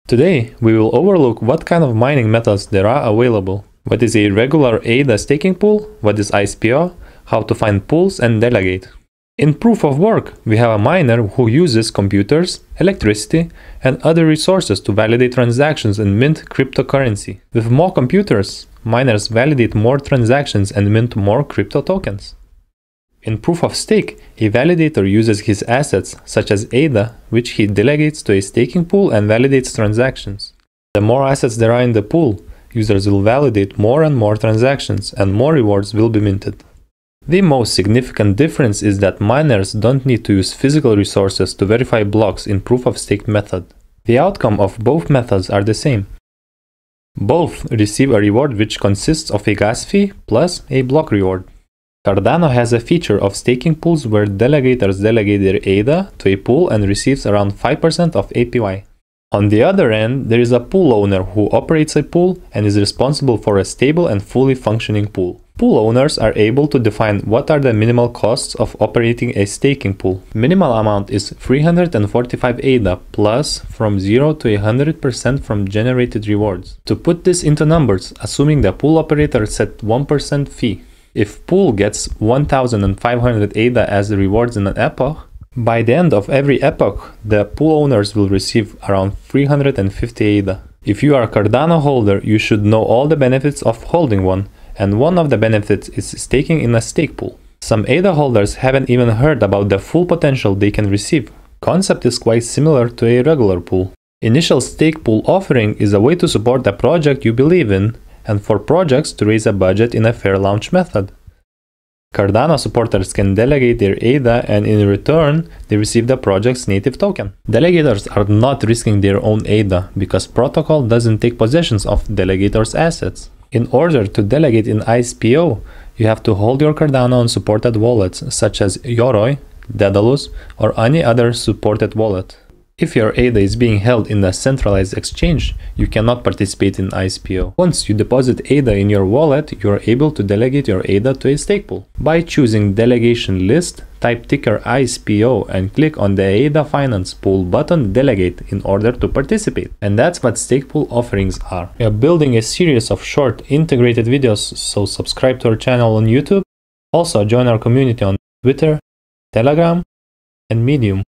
Today, we will overlook what kind of mining methods there are available, what is a regular Aada staking pool, what is ISPO, how to find pools and delegate. In proof of work, we have a miner who uses computers, electricity, and other resources to validate transactions and mint cryptocurrency. With more computers, miners validate more transactions and mint more crypto tokens. In proof of stake, a validator uses his assets, such as Aada, which he delegates to a staking pool and validates transactions. The more assets there are in the pool, users will validate more and more transactions, and more rewards will be minted. The most significant difference is that miners don't need to use physical resources to verify blocks in proof of stake method. The outcome of both methods are the same. Both receive a reward which consists of a gas fee plus a block reward. Cardano has a feature of staking pools where delegators delegate their Aada to a pool and receives around 5% of APY. On the other end, there is a pool owner who operates a pool and is responsible for a stable and fully functioning pool. Pool owners are able to define what are the minimal costs of operating a staking pool. Minimal amount is 345 Aada plus from 0 to 100% from generated rewards. To put this into numbers, assuming the pool operator set 1% fee. If pool gets 1500 Aada as rewards in an epoch, by the end of every epoch, the pool owners will receive around 350 Aada. If you are a Cardano holder, you should know all the benefits of holding one, and one of the benefits is staking in a stake pool. Some Aada holders haven't even heard about the full potential they can receive. Concept is quite similar to a regular pool. Initial stake pool offering is a way to support a project you believe in, and for projects to raise a budget in a fair launch method. Cardano supporters can delegate their Aada and in return, they receive the project's native token. Delegators are not risking their own Aada because protocol doesn't take possession of delegators' assets. In order to delegate in ISPO, you have to hold your Cardano on supported wallets such as Yoroi, Daedalus, or any other supported wallet. If your Aada is being held in a centralized exchange, you cannot participate in ISPO. Once you deposit Aada in your wallet, you are able to delegate your Aada to a stake pool. By choosing Delegation List, type ticker ISPO and click on the Aada.finance pool button Delegate in order to participate. And that's what stake pool offerings are. We are building a series of short integrated videos, so subscribe to our channel on YouTube. Also join our community on Twitter, Telegram, and Medium.